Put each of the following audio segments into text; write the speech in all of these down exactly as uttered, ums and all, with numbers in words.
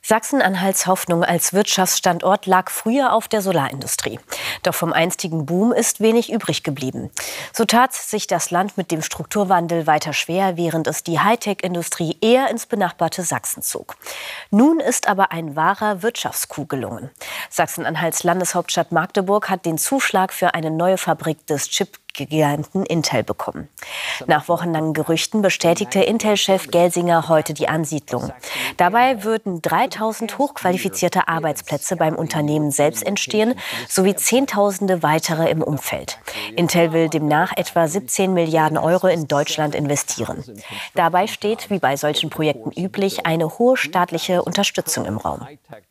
Sachsen-Anhalts Hoffnung als Wirtschaftsstandort lag früher auf der Solarindustrie. Doch vom einstigen Boom ist wenig übrig geblieben. So tat sich das Land mit dem Strukturwandel weiter schwer, während es die Hightech-Industrie eher ins benachbarte Sachsen zog. Nun ist aber ein wahrer Wirtschaftscoup gelungen. Sachsen-Anhalts Landeshauptstadt Magdeburg hat den Zuschlag für eine neue Fabrik des Chip Giganten Intel bekommen. Nach wochenlangen Gerüchten bestätigte Intel-Chef Gelsinger heute die Ansiedlung. Dabei würden dreitausend hochqualifizierte Arbeitsplätze beim Unternehmen selbst entstehen, sowie Zehntausende weitere im Umfeld. Intel will demnach etwa siebzehn Milliarden Euro in Deutschland investieren. Dabei steht, wie bei solchen Projekten üblich, eine hohe staatliche Unterstützung im Raum.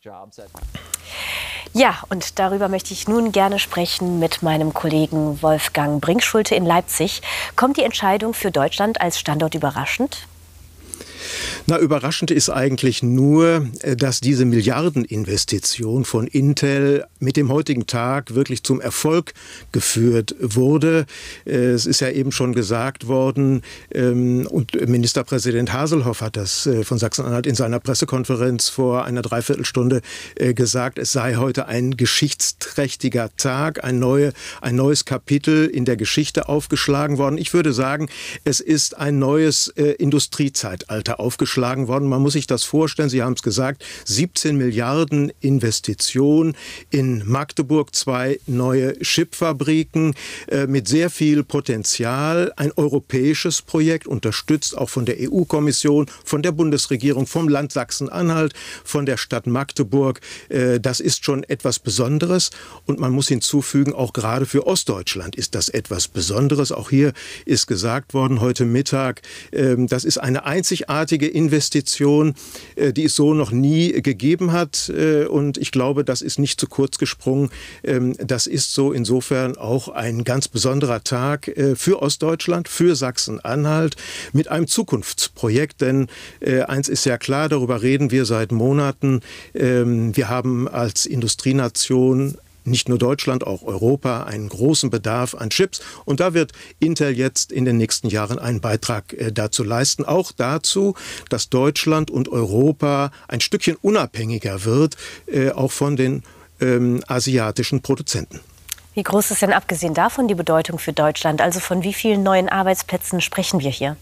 Ja, und darüber möchte ich nun gerne sprechen mit meinem Kollegen Wolfgang Brinkschulte in Leipzig. Kommt die Entscheidung für Deutschland als Standort überraschend? Na, überraschend ist eigentlich nur, dass diese Milliardeninvestition von Intel mit dem heutigen Tag wirklich zum Erfolg geführt wurde. Es ist ja eben schon gesagt worden, und Ministerpräsident Haselhoff hat das von Sachsen-Anhalt in seiner Pressekonferenz vor einer Dreiviertelstunde gesagt, es sei heute ein geschichtsträchtiger Tag, ein, neue, ein neues Kapitel in der Geschichte aufgeschlagen worden. Ich würde sagen, es ist ein neues Industriezeitalter aufgeschlagen worden. Man muss sich das vorstellen, Sie haben es gesagt, siebzehn Milliarden Investitionen in Magdeburg, zwei neue Chipfabriken äh, mit sehr viel Potenzial, ein europäisches Projekt, unterstützt auch von der E U-Kommission, von der Bundesregierung, vom Land Sachsen-Anhalt, von der Stadt Magdeburg. Äh, das ist schon etwas Besonderes und man muss hinzufügen, auch gerade für Ostdeutschland ist das etwas Besonderes. Auch hier ist gesagt worden heute Mittag, äh, das ist eine einzigartige Investition, die es so noch nie gegeben hat. Und ich glaube, das ist nicht zu kurz gesprungen. Das ist so insofern auch ein ganz besonderer Tag für Ostdeutschland, für Sachsen-Anhalt mit einem Zukunftsprojekt. Denn eins ist ja klar, darüber reden wir seit Monaten. Wir haben als Industrienation nicht nur Deutschland, auch Europa, einen großen Bedarf an Chips. Und da wird Intel jetzt in den nächsten Jahren einen Beitrag äh, dazu leisten. Auch dazu, dass Deutschland und Europa ein Stückchen unabhängiger wird, äh, auch von den ähm, asiatischen Produzenten. Wie groß ist denn abgesehen davon die Bedeutung für Deutschland? Also von wie vielen neuen Arbeitsplätzen sprechen wir hier?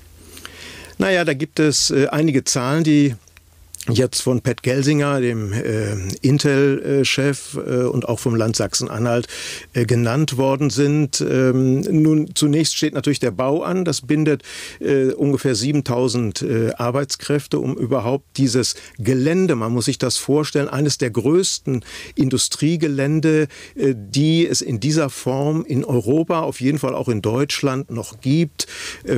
Naja, da gibt es äh, einige Zahlen, die jetzt von Pat Gelsinger, dem äh, Intel-Chef äh, und auch vom Land Sachsen-Anhalt äh, genannt worden sind. Ähm, nun, zunächst steht natürlich der Bau an. Das bindet äh, ungefähr siebentausend äh, Arbeitskräfte, um überhaupt dieses Gelände, man muss sich das vorstellen, eines der größten Industriegelände, äh, die es in dieser Form in Europa, auf jeden Fall auch in Deutschland noch gibt. Äh,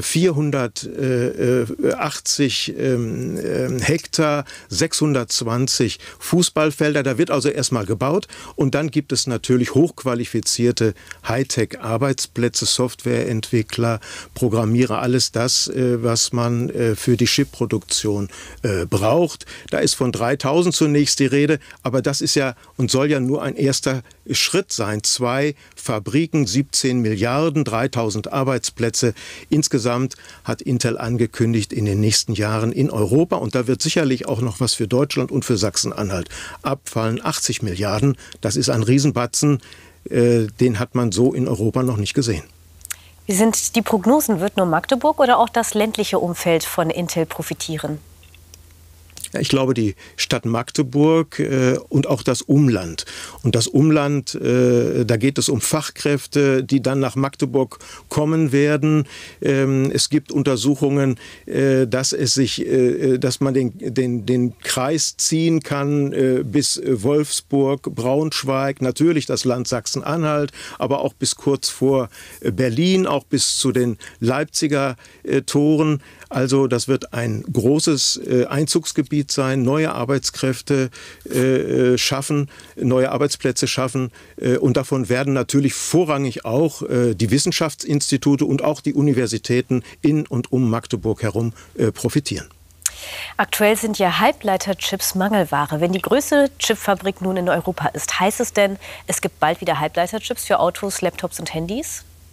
vierhundertachtzig äh, äh, Hektar, sechshundertzwanzig Fußballfelder. Da wird also erstmal gebaut und dann gibt es natürlich hochqualifizierte Hightech-Arbeitsplätze, Softwareentwickler, Programmierer, alles das, was man für die Chipproduktion braucht. Da ist von dreitausend zunächst die Rede, aber das ist ja und soll ja nur ein erster Schritt sein. Zwei Fabriken, siebzehn Milliarden, dreitausend Arbeitsplätze. Insgesamt hat Intel angekündigt, in den nächsten Jahren in Europa, und da wird sicherlich auch noch was für Deutschland und für Sachsen-Anhalt abfallen, achtzig Milliarden. Das ist ein Riesenbatzen, äh, den hat man so in Europa noch nicht gesehen. Wie sind die Prognosen? Wird nur Magdeburg oder auch das ländliche Umfeld von Intel profitieren? Ich glaube, die Stadt Magdeburg äh, und auch das Umland. Und das Umland, äh, da geht es um Fachkräfte, die dann nach Magdeburg kommen werden. Ähm, es gibt Untersuchungen, äh, dass es sich, äh, dass man den, den, den Kreis ziehen kann äh, bis Wolfsburg, Braunschweig, natürlich das Land Sachsen-Anhalt, aber auch bis kurz vor Berlin, auch bis zu den Leipziger äh, Toren. Also das wird ein großes äh, Einzugsgebiet sein, neue Arbeitskräfte äh, schaffen, neue Arbeitsplätze schaffen. Äh, und davon werden natürlich vorrangig auch äh, die Wissenschaftsinstitute und auch die Universitäten in und um Magdeburg herum äh, profitieren. Aktuell sind ja Halbleiterchips Mangelware. Wenn die größte Chipfabrik nun in Europa ist, heißt es denn, es gibt bald wieder Halbleiterchips für Autos, Laptops und Handys?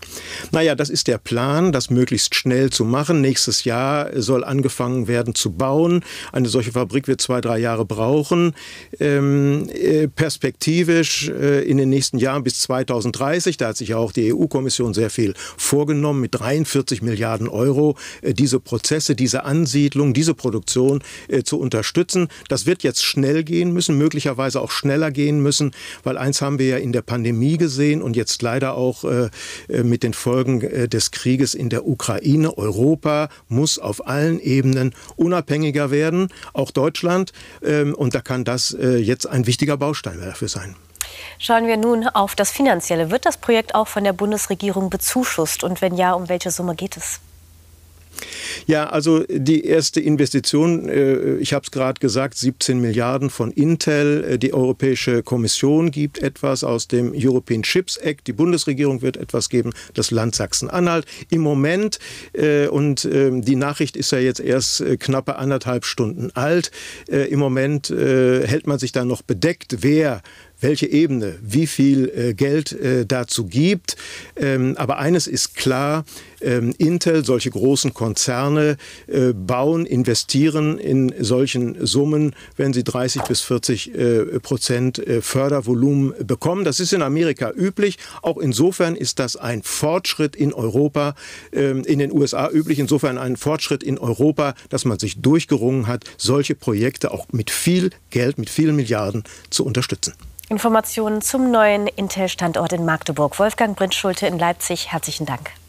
Naja, das ist der Plan, das möglichst schnell zu machen. Nächstes Jahr soll angefangen werden zu bauen. Eine solche Fabrik wird zwei, drei Jahre brauchen. Ähm, äh, perspektivisch äh, in den nächsten Jahren bis zweitausenddreißig, da hat sich ja auch die E U-Kommission sehr viel vorgenommen, mit dreiundvierzig Milliarden Euro äh, diese Prozesse, diese Ansiedlung, diese Produktion äh, zu unterstützen. Das wird jetzt schnell gehen müssen, möglicherweise auch schneller gehen müssen, weil eins haben wir ja in der Pandemie gesehen und jetzt leider auch äh, mit den Folgen äh, des Krieges in der Ukraine. Europa muss auf allen Ebenen unabhängiger werden, auch Deutschland. Ähm, und da kann das äh, jetzt ein wichtiger Baustein dafür sein. Schauen wir nun auf das Finanzielle. Wird das Projekt auch von der Bundesregierung bezuschusst? Und wenn ja, um welche Summe geht es? Ja, also die erste Investition, ich habe es gerade gesagt, siebzehn Milliarden von Intel. Die Europäische Kommission gibt etwas aus dem European Chips Act. Die Bundesregierung wird etwas geben, das Land Sachsen-Anhalt. Im Moment, und die Nachricht ist ja jetzt erst knappe anderthalb Stunden alt, im Moment hält man sich da noch bedeckt, wer welche Ebene, wie viel äh, Geld äh, dazu gibt. Ähm, aber eines ist klar, ähm, Intel, solche großen Konzerne äh, bauen, investieren in solchen Summen, wenn sie dreißig bis vierzig äh, Prozent äh, Fördervolumen bekommen. Das ist in Amerika üblich. Auch insofern ist das ein Fortschritt in Europa, ähm, in den U S A üblich, insofern ein Fortschritt in Europa, dass man sich durchgerungen hat, solche Projekte auch mit viel Geld, mit vielen Milliarden zu unterstützen. Informationen zum neuen Intel-Standort in Magdeburg. Wolfgang Brintschulte in Leipzig, herzlichen Dank.